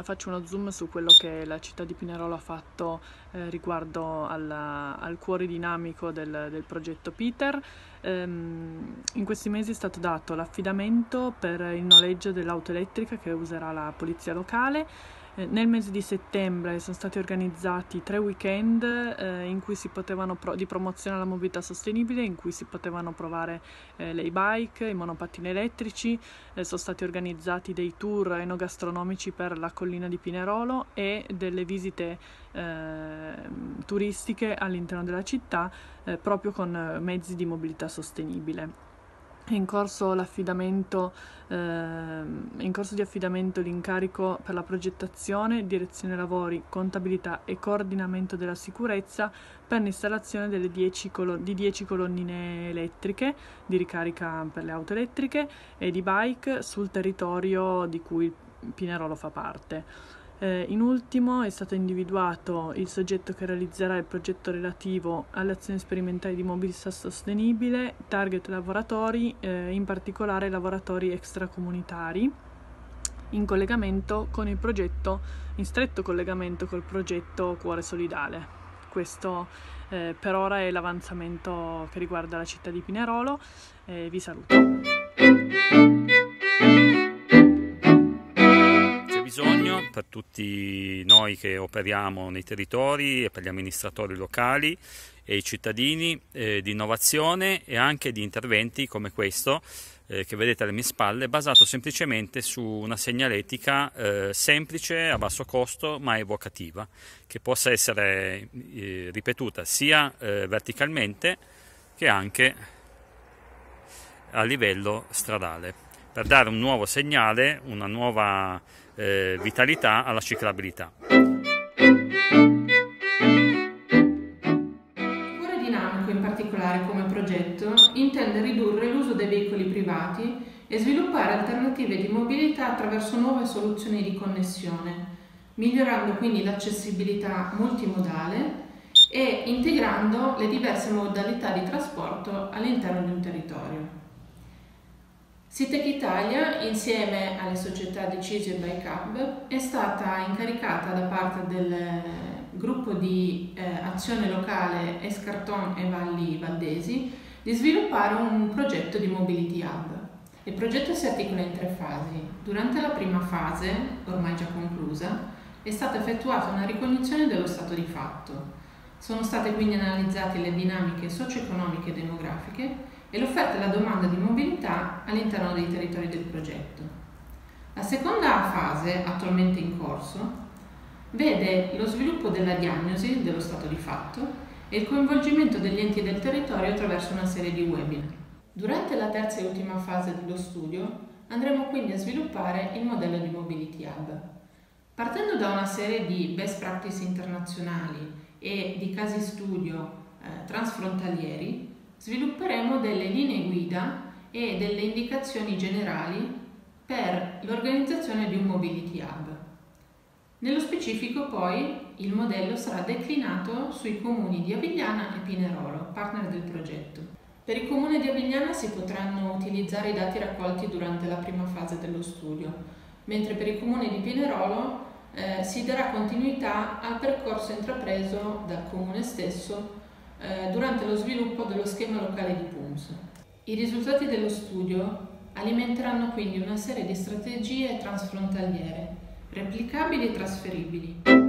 faccio uno zoom su quello che la città di Pinerolo ha fatto riguardo al cuore dinamico del progetto Peter. In questi mesi è stato dato l'affidamento per il noleggio dell'auto elettrica che userà la polizia locale. Nel mese di settembre sono stati organizzati 3 weekend in cui di promozione alla mobilità sostenibile, in cui si potevano provare le e-bike, i monopattini elettrici. Sono stati organizzati dei tour enogastronomici per la collina di Pinerolo e delle visite turistiche all'interno della città proprio con mezzi di mobilità sostenibile. È in corso di affidamento l'incarico per la progettazione, direzione lavori, contabilità e coordinamento della sicurezza per l'installazione di 10 colonnine elettriche di ricarica per le auto elettriche e di bike sul territorio di cui Pinerolo fa parte. In ultimo è stato individuato il soggetto che realizzerà il progetto relativo alle azioni sperimentali di mobilità sostenibile, target lavoratori, in particolare lavoratori extracomunitari, in stretto collegamento col progetto Cuore Solidale. Questo per ora è l'avanzamento che riguarda la città di Pinerolo. Vi saluto. Bisogno per tutti noi che operiamo nei territori e per gli amministratori locali e i cittadini di innovazione e anche di interventi come questo che vedete alle mie spalle, basato semplicemente su una segnaletica semplice, a basso costo ma evocativa, che possa essere ripetuta sia verticalmente che anche a livello stradale, per dare un nuovo segnale, una nuova vitalità alla ciclabilità. Il cuore dinamico, in particolare come progetto, intende ridurre l'uso dei veicoli privati e sviluppare alternative di mobilità attraverso nuove soluzioni di connessione, migliorando quindi l'accessibilità multimodale e integrando le diverse modalità di trasporto all'interno di un territorio. Citec Italia, insieme alle società Decision e Bike Hub, è stata incaricata da parte del gruppo di azione locale Escarton e Valli Valdesi di sviluppare un progetto di Mobility Hub. Il progetto si articola in 3 fasi. Durante la prima fase, ormai già conclusa, è stata effettuata una ricognizione dello stato di fatto. Sono state quindi analizzate le dinamiche socio-economiche e demografiche e l'offerta e la domanda di mobilità all'interno dei territori del progetto. La seconda fase, attualmente in corso, vede lo sviluppo della diagnosi dello stato di fatto e il coinvolgimento degli enti del territorio attraverso una serie di webinar. Durante la terza e ultima fase dello studio andremo quindi a sviluppare il modello di Mobility Hub. Partendo da una serie di best practice internazionali e di casi studio transfrontalieri, svilupperemo delle linee guida e delle indicazioni generali per l'organizzazione di un Mobility Hub. Nello specifico poi il modello sarà declinato sui comuni di Avigliana e Pinerolo, partner del progetto. Per il comune di Avigliana si potranno utilizzare i dati raccolti durante la prima fase dello studio, mentre per il comune di Pinerolo si darà continuità al percorso intrapreso dal comune stesso durante lo sviluppo dello schema locale di PUMS. I risultati dello studio alimenteranno quindi una serie di strategie transfrontaliere, replicabili e trasferibili.